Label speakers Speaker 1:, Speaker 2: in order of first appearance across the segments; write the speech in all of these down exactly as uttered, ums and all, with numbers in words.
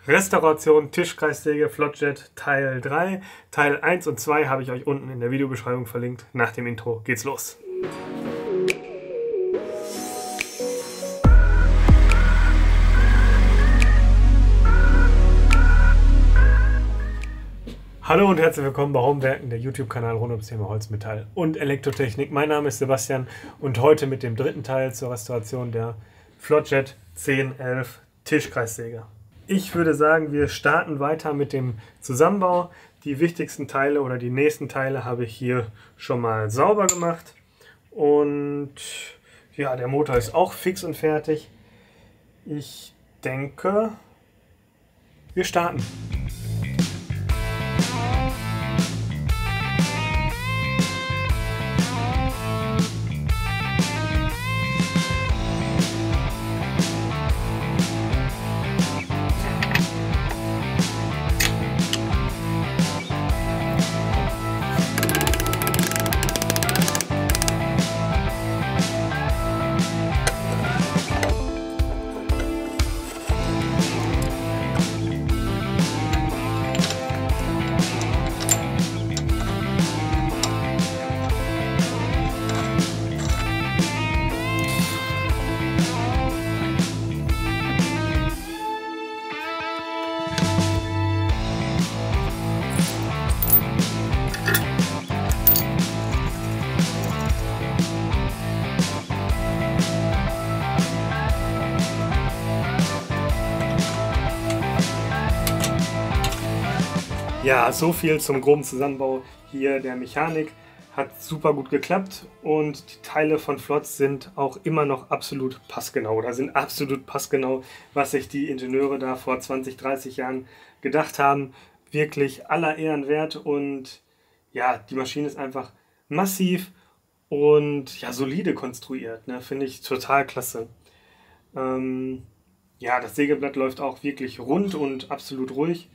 Speaker 1: Restauration Tischkreissäge Flottjet Teil drei. Teil eins und zwei habe ich euch unten in der Videobeschreibung verlinkt. Nach dem Intro geht's los. Hallo und herzlich willkommen bei Homewerken, der YouTube-Kanal rund ums Thema Holzmetall und Elektrotechnik. Mein Name ist Sebastian und heute mit dem dritten Teil zur Restauration der Flottjet zehn elf Tischkreissäge. Ich würde sagen, wir starten weiter mit dem Zusammenbau. Die wichtigsten Teile oder die nächsten Teile habe ich hier schon mal sauber gemacht. Und ja, der Motor ist auch fix und fertig. Ich denke, wir starten. Ja, so viel zum groben Zusammenbau hier der Mechanik. Hat super gut geklappt und die Teile von Flotz sind auch immer noch absolut passgenau. Oder sind absolut passgenau, was sich die Ingenieure da vor zwanzig, dreißig Jahren gedacht haben. Wirklich aller Ehren wert und ja, die Maschine ist einfach massiv und ja, solide konstruiert. Ne? Finde ich total klasse. Ähm, ja, das Sägeblatt läuft auch wirklich rund und absolut ruhig.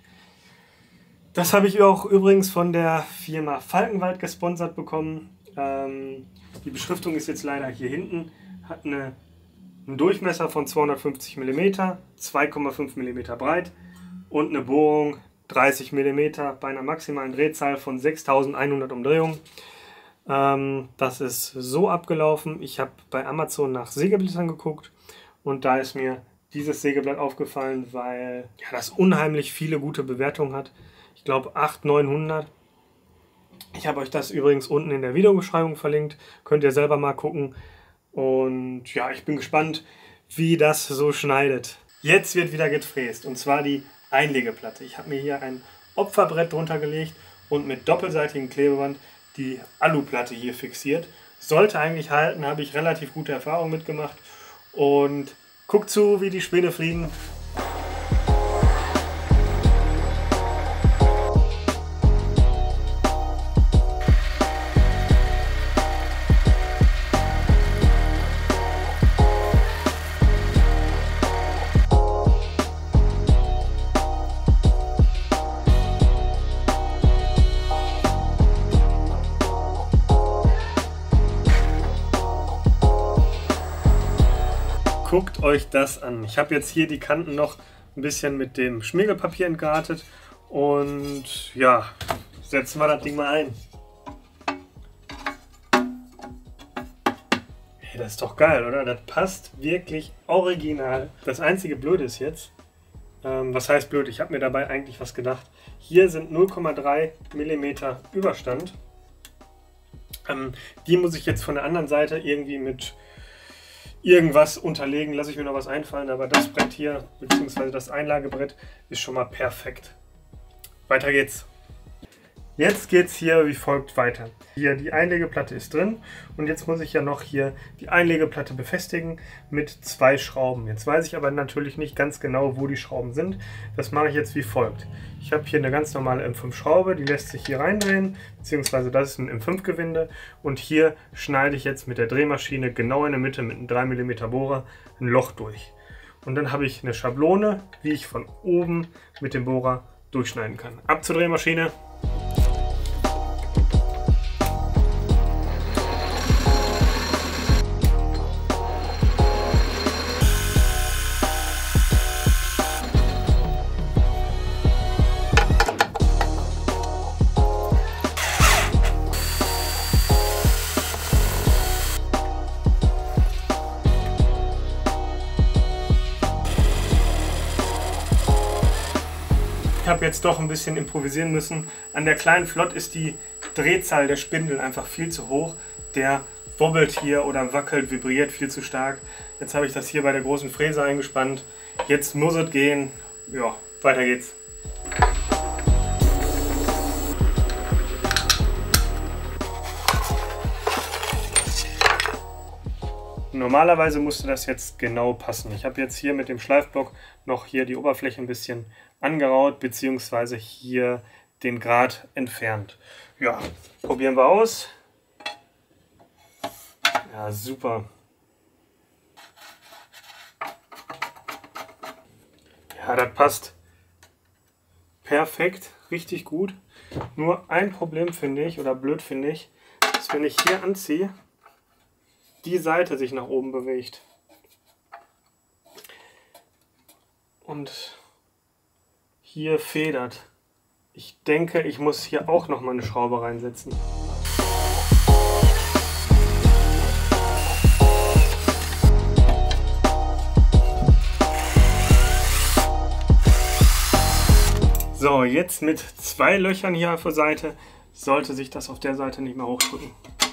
Speaker 1: Das habe ich auch übrigens von der Firma Falkenwald gesponsert bekommen. Ähm, die Beschriftung ist jetzt leider hier hinten. Hat eine, einen Durchmesser von zweihundertfünfzig Millimeter, zwei Komma fünf Millimeter breit und eine Bohrung dreißig Millimeter bei einer maximalen Drehzahl von sechstausendeinhundert Umdrehungen. Ähm, das ist so abgelaufen. Ich habe bei Amazon nach Sägeblättern geguckt und da ist mir dieses Sägeblatt aufgefallen, weil ja, das unheimlich viele gute Bewertungen hat. Ich glaube achthundert, neunhundert. Ich habe euch das übrigens unten in der Videobeschreibung verlinkt. Könnt ihr selber mal gucken. Und ja, ich bin gespannt, wie das so schneidet. Jetzt wird wieder gefräst. Und zwar die Einlegeplatte. Ich habe mir hier ein Opferbrett drunter gelegt und mit doppelseitigem Klebeband die Aluplatte hier fixiert. Sollte eigentlich halten, habe ich relativ gute Erfahrungen mitgemacht. Und guckt zu, wie die Späne fliegen. Guckt euch das an. Ich habe jetzt hier die Kanten noch ein bisschen mit dem Schmirgelpapier entgartet und ja, setzen wir das Ding mal ein. Hey, das ist doch geil, oder? Das passt wirklich original. Das einzige Blöde ist jetzt, ähm, was heißt blöd? Ich habe mir dabei eigentlich was gedacht. Hier sind null Komma drei Millimeter Überstand. Ähm, die muss ich jetzt von der anderen Seite irgendwie mit irgendwas unterlegen, lasse ich mir noch was einfallen, aber das Brett hier, beziehungsweise das Einlagebrett, ist schon mal perfekt. Weiter geht's. Jetzt geht es hier wie folgt weiter. Hier die Einlegeplatte ist drin und jetzt muss ich ja noch hier die Einlegeplatte befestigen mit zwei Schrauben. Jetzt weiß ich aber natürlich nicht ganz genau, wo die Schrauben sind. Das mache ich jetzt wie folgt. Ich habe hier eine ganz normale M fünf Schraube, die lässt sich hier reindrehen, beziehungsweise das ist ein M fünf Gewinde und hier schneide ich jetzt mit der Drehmaschine genau in der Mitte mit einem drei Millimeter Bohrer ein Loch durch. Und dann habe ich eine Schablone, wie ich von oben mit dem Bohrer durchschneiden kann. Ab zur Drehmaschine. habe jetzt doch ein bisschen improvisieren müssen. An der kleinen Flott ist die Drehzahl der Spindel einfach viel zu hoch. Der wobbelt hier oder wackelt, vibriert viel zu stark. Jetzt habe ich das hier bei der großen Fräse eingespannt. Jetzt muss es gehen. Ja, weiter geht's. Normalerweise musste das jetzt genau passen. Ich habe jetzt hier mit dem Schleifblock noch hier die Oberfläche ein bisschen angeraut, beziehungsweise hier den Grat entfernt. Ja, probieren wir aus. Ja, super. Ja, das passt perfekt, richtig gut. Nur ein Problem finde ich, oder blöd finde ich, ist, wenn ich hier anziehe, die Seite sich nach oben bewegt. Und hier federt. Ich denke, ich muss hier auch noch mal eine Schraube reinsetzen. So, jetzt mit zwei Löchern hier auf der Seite sollte sich das auf der Seite nicht mehr hochdrücken.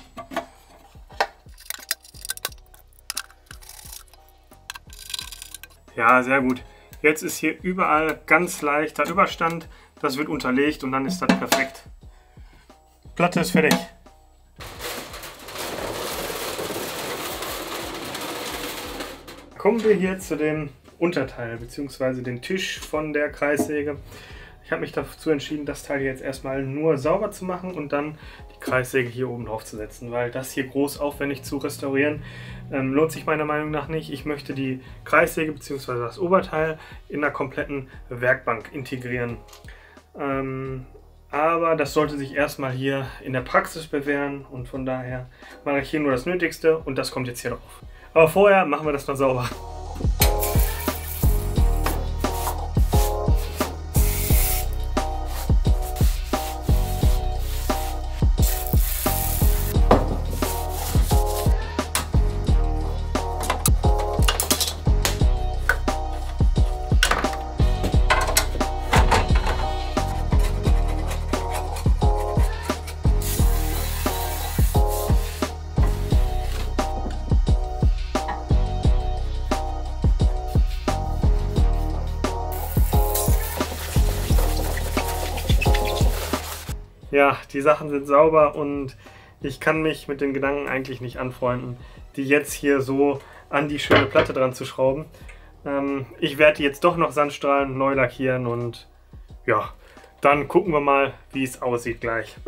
Speaker 1: Ja, sehr gut. Jetzt ist hier überall ganz leichter Überstand. Das wird unterlegt und dann ist das perfekt. Platte ist fertig. Kommen wir hier zu dem Unterteil bzw. den Tisch von der Kreissäge. Ich habe mich dazu entschieden, das Teil jetzt erstmal nur sauber zu machen und dann die Kreissäge hier oben drauf zu setzen, weil das hier groß aufwendig zu restaurieren ähm, lohnt sich meiner Meinung nach nicht. Ich möchte die Kreissäge bzw. das Oberteil in einer kompletten Werkbank integrieren. Ähm, aber das sollte sich erstmal hier in der Praxis bewähren und von daher mache ich hier nur das Nötigste und das kommt jetzt hier drauf. Aber vorher machen wir das noch sauber. Ja, die Sachen sind sauber und ich kann mich mit den Gedanken eigentlich nicht anfreunden, die jetzt hier so an die schöne Platte dran zu schrauben. Ähm, ich werde die jetzt doch noch Sandstrahlen neu lackieren und ja, dann gucken wir mal, wie es aussieht gleich.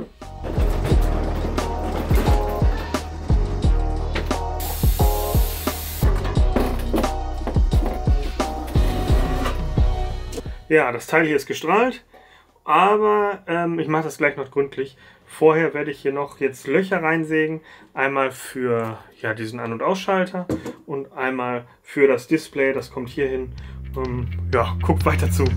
Speaker 1: Ja, das Teil hier ist gestrahlt. Aber ähm, ich mache das gleich noch gründlich. Vorher werde ich hier noch jetzt Löcher reinsägen. Einmal für ja, diesen An- und Ausschalter und einmal für das Display. Das kommt hier hin. Ähm, ja, guckt weiter zu.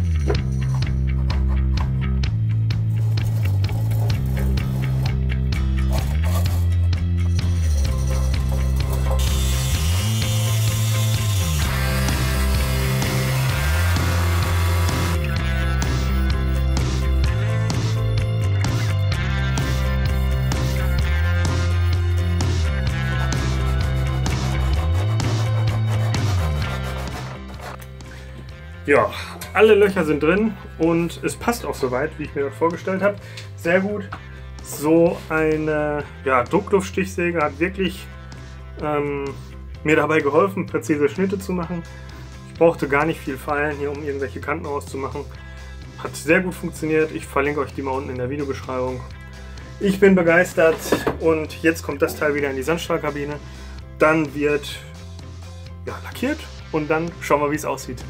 Speaker 1: Ja, alle Löcher sind drin und es passt auch soweit, wie ich mir das vorgestellt habe. Sehr gut. So eine ja, Druckluftstichsäge hat wirklich ähm, mir dabei geholfen, präzise Schnitte zu machen. Ich brauchte gar nicht viel Feilen hier, um irgendwelche Kanten auszumachen. Hat sehr gut funktioniert. Ich verlinke euch die mal unten in der Videobeschreibung. Ich bin begeistert und jetzt kommt das Teil wieder in die Sandstrahlkabine. Dann wird ja, lackiert und dann schauen wir, wie es aussieht.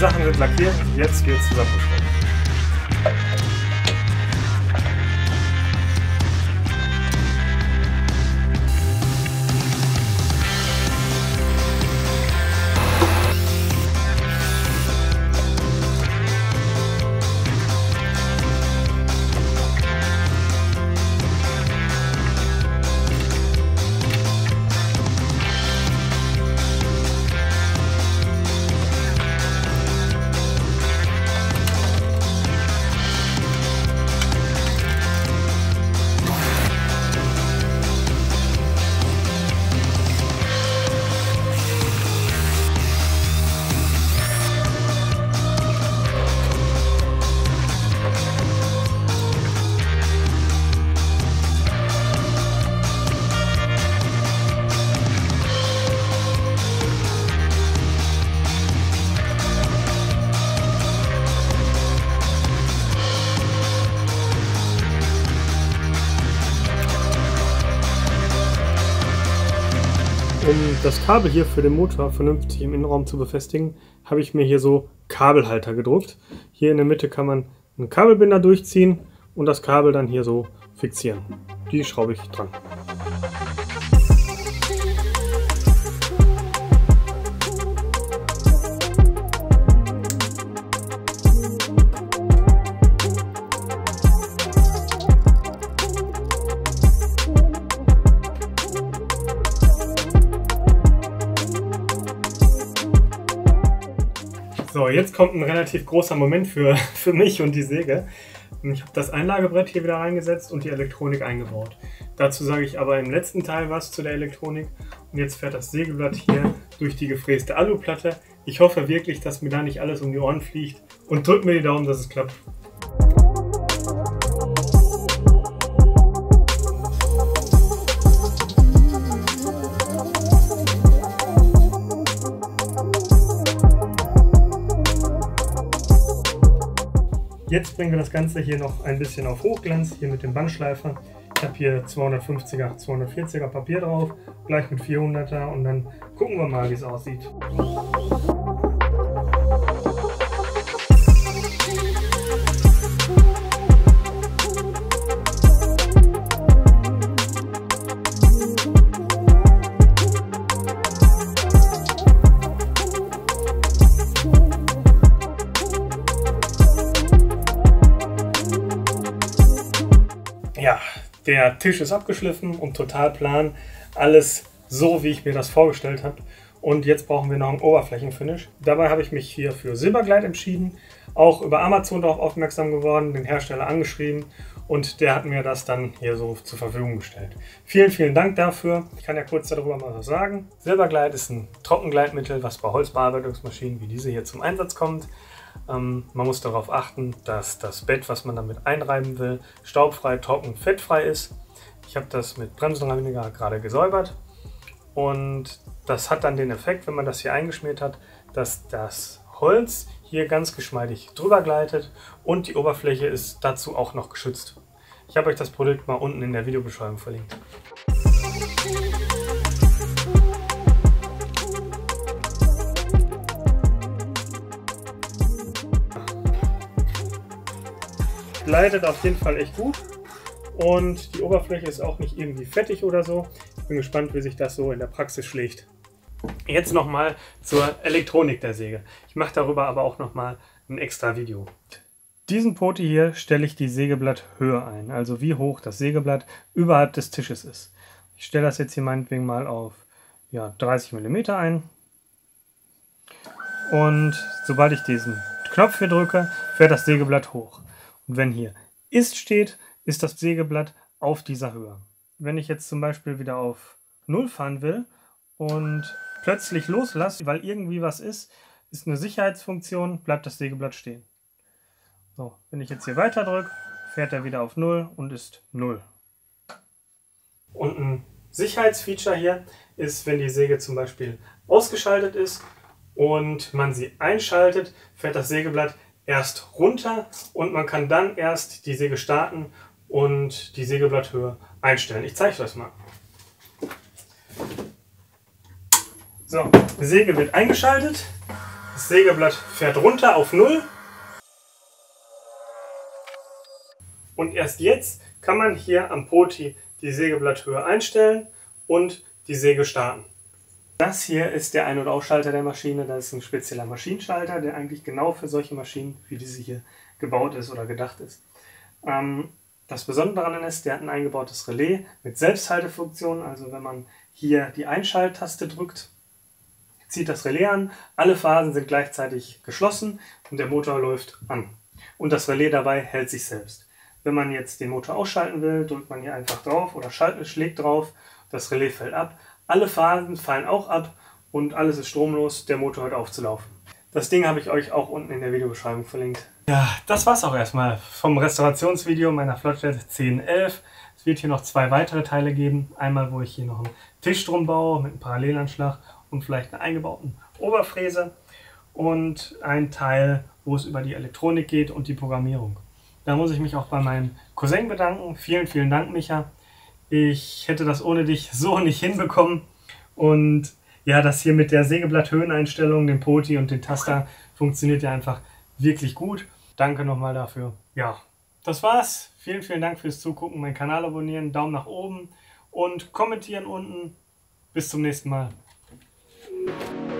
Speaker 1: Sachen sind lackiert, jetzt geht's zusammen. Um das Kabel hier für den Motor vernünftig im Innenraum zu befestigen, habe ich mir hier so Kabelhalter gedruckt. Hier in der Mitte kann man einen Kabelbinder durchziehen und das Kabel dann hier so fixieren. Die schraube ich dran. So, jetzt kommt ein relativ großer Moment für, für mich und die Säge. Ich habe das Einlagebrett hier wieder reingesetzt und die Elektronik eingebaut. Dazu sage ich aber im letzten Teil was zu der Elektronik. Und jetzt fährt das Sägeblatt hier durch die gefräste Aluplatte. Ich hoffe wirklich, dass mir da nicht alles um die Ohren fliegt und drückt mir die Daumen, dass es klappt. Jetzt bringen wir das Ganze hier noch ein bisschen auf Hochglanz, hier mit dem Bandschleifer. Ich habe hier zweihundertfünfziger, zweihundertvierziger Papier drauf, gleich mit vierhunderter und dann gucken wir mal, wie es aussieht. Ja, der Tisch ist abgeschliffen und total plan. Alles so, wie ich mir das vorgestellt habe. Und jetzt brauchen wir noch einen Oberflächenfinish. Dabei habe ich mich hier für Silberglide entschieden. Auch über Amazon darauf aufmerksam geworden, den Hersteller angeschrieben und der hat mir das dann hier so zur Verfügung gestellt. Vielen, vielen Dank dafür. Ich kann ja kurz darüber mal was sagen. Silberglide ist ein Trockengleitmittel, was bei Holzbearbeitungsmaschinen wie diese hier zum Einsatz kommt. Ähm, man muss darauf achten, dass das Bett, was man damit einreiben will, staubfrei, trocken, fettfrei ist. Ich habe das mit Bremsenreiniger gerade gesäubert und das hat dann den Effekt, wenn man das hier eingeschmiert hat, dass das Holz hier ganz geschmeidig drüber gleitet und die Oberfläche ist dazu auch noch geschützt. Ich habe euch das Produkt mal unten in der Videobeschreibung verlinkt. Gleitet auf jeden Fall echt gut und die Oberfläche ist auch nicht irgendwie fettig oder so. Ich bin gespannt, wie sich das so in der Praxis schlägt. Jetzt nochmal zur Elektronik der Säge. Ich mache darüber aber auch nochmal ein extra Video. Diesen Poti hier stelle ich die Sägeblatthöhe ein, also wie hoch das Sägeblatt überhalb des Tisches ist. Ich stelle das jetzt hier meinetwegen mal auf ja, dreißig Millimeter ein und sobald ich diesen Knopf hier drücke, fährt das Sägeblatt hoch. Und wenn hier Ist steht, ist das Sägeblatt auf dieser Höhe. Wenn ich jetzt zum Beispiel wieder auf null fahren will und plötzlich loslasse, weil irgendwie was ist, ist eine Sicherheitsfunktion, bleibt das Sägeblatt stehen. So, wenn ich jetzt hier weiter drücke, fährt er wieder auf null und ist null. Und ein Sicherheitsfeature hier ist, wenn die Säge zum Beispiel ausgeschaltet ist und man sie einschaltet, fährt das Sägeblatt erst runter und man kann dann erst die Säge starten und die Sägeblatthöhe einstellen. Ich zeige euch das mal. So, die Säge wird eingeschaltet Das Sägeblatt fährt runter auf null. Und erst jetzt kann man hier am Poti die Sägeblatthöhe einstellen und die Säge starten. Das hier ist der Ein- und Ausschalter der Maschine. Das ist ein spezieller Maschinenschalter, der eigentlich genau für solche Maschinen wie diese hier gebaut ist oder gedacht ist. Ähm, das Besondere daran ist, der hat ein eingebautes Relais mit Selbsthaltefunktion. Also wenn man hier die Einschalttaste drückt, zieht das Relais an, alle Phasen sind gleichzeitig geschlossen und der Motor läuft an. Und das Relais dabei hält sich selbst. Wenn man jetzt den Motor ausschalten will, drückt man hier einfach drauf oder schlägt drauf, das Relais fällt ab. Alle Phasen fallen auch ab und alles ist stromlos, der Motor hört auf zu laufen. Das Ding habe ich euch auch unten in der Videobeschreibung verlinkt. Ja, das war's auch erstmal vom Restaurationsvideo meiner Flotjet zehn elf. Es wird hier noch zwei weitere Teile geben. Einmal, wo ich hier noch einen Tisch drum baue mit einem Parallelanschlag und vielleicht einer eingebauten Oberfräse. Und ein Teil, wo es über die Elektronik geht und die Programmierung. Da muss ich mich auch bei meinem Cousin bedanken. Vielen, vielen Dank, Micha. Ich hätte das ohne dich so nicht hinbekommen. Und ja, das hier mit der Sägeblatt-Höheneinstellung, dem Poti und den Taster funktioniert ja einfach wirklich gut. Danke nochmal dafür. Ja, das war's. Vielen, vielen Dank fürs Zugucken. Meinen Kanal abonnieren, Daumen nach oben und kommentieren unten. Bis zum nächsten Mal.